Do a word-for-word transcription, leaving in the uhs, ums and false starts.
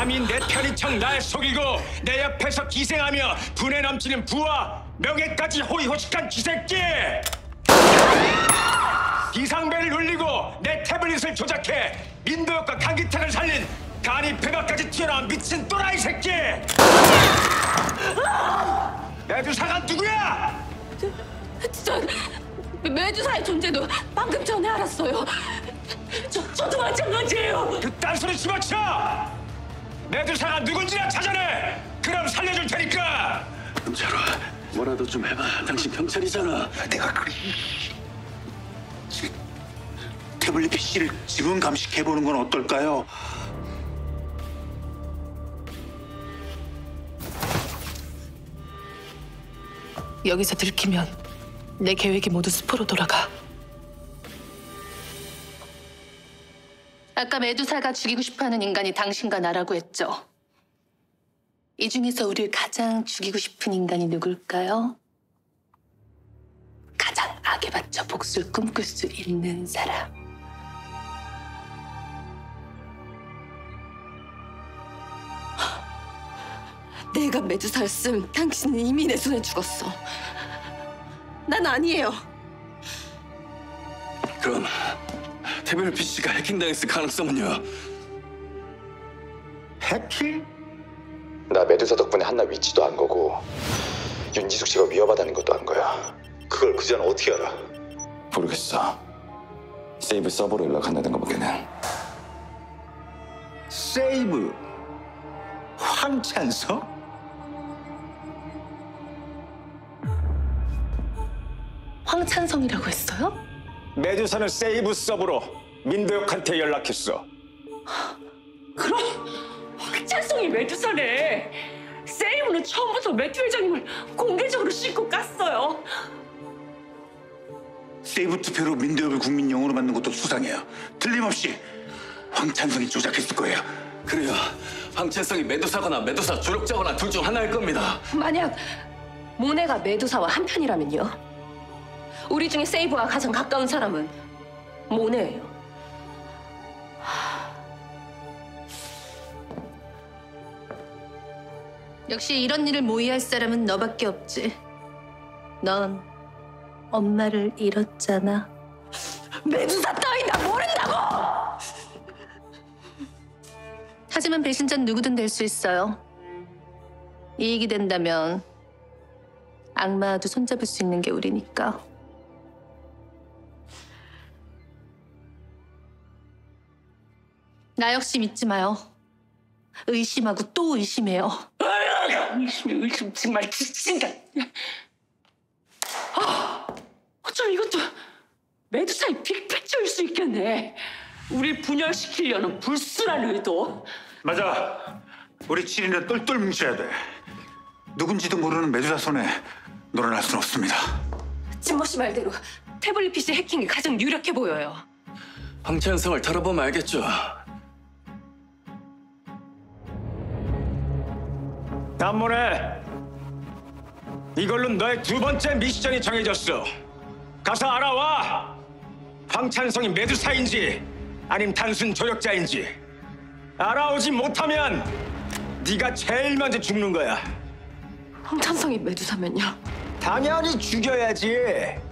감히 내 편인 척 날 속이고 내 옆에서 기생하며 분에 넘치는 부와 명예까지 호의호식한 쥐새끼! 비상벨을 울리고 내 태블릿을 조작해 민도혁과 강기탁을 살린 간이 배가까지 튀어나온 미친 또라이 새끼! 메두사가 누구야? 저, 메두사의 존재도 방금 전에 알았어요. 저, 저도 마찬가지예요. 그딴 소리 집어쳐! 메두사가 누군지나 찾아내! 그럼 살려줄 테니까! 경찰아, 뭐라도 좀 해봐. 당신 경찰이잖아. 내가 그래. 태블릿 피씨를 지분 감식해보는 건 어떨까요? 여기서 들키면 내 계획이 모두 수포로 돌아가. 아까 메두사가 죽이고 싶어하는 인간이 당신과 나라고 했죠. 이 중에서 우리를 가장 죽이고 싶은 인간이 누굴까요? 가장 악에 받쳐 복수를 꿈꿀 수 있는 사람. 내가 메두사였음 당신은 이미 내 손에 죽었어. 난 아니에요. 그럼 태블릿 피씨가 해킹당했을 가능성은요? 해킹? 나 메두사 덕분에 한나 위치도 안 거고 윤지숙 씨가 위협하다는 것도 안 거야. 그걸 그 전 어떻게 알아? 모르겠어. 세이브 서버로 연락한다는 거밖에는. 세이브? 황찬성? 황찬성이라고 했어요? 메두사는 세이브 서버로 민도혁한테 연락했어. 그럼 황찬성이 메두사네. 세이브는 처음부터 매튜 회장님을 공개적으로 씻고 깠어요. 세이브 투표로 민도혁을 국민 영웅으로 만든 것도 수상해요. 틀림없이 황찬성이 조작했을 거예요. 그래요. 황찬성이 메두사거나 메두사 조력자거나 둘 중 하나일 겁니다. 만약 모네가 메두사와 한편이라면요? 우리 중에 세이브와 가장 가까운 사람은 모네예요. 역시 이런 일을 모의할 사람은 너밖에 없지. 넌 엄마를 잃었잖아. 메두사 따위 나 모른다고! 하지만 배신자는 누구든 될 수 있어요. 이익이 된다면 악마와도 손잡을 수 있는 게 우리니까. 나 역시 믿지 마요. 의심하고 또 의심해요. 의심, 의심 정말 지친다. 아, 어쩜 이것도 메두사의 빅피처일 수 있겠네. 우리 분열시키려는 불순한 의도. 맞아. 우리 칠인을 똘똘 뭉쳐야 돼. 누군지도 모르는 메두사 손에 놀아날 순 없습니다. 진모 씨 말대로 태블릿 피씨 해킹이 가장 유력해 보여요. 황찬성을 털어보면 알겠죠. 남모네, 이걸로 너의 두 번째 미션이 정해졌어. 가서 알아와. 황찬성이 메두사인지 아님 단순 조력자인지. 알아오지 못하면 네가 제일 먼저 죽는 거야. 황찬성이 메두사면요? 당연히 죽여야지.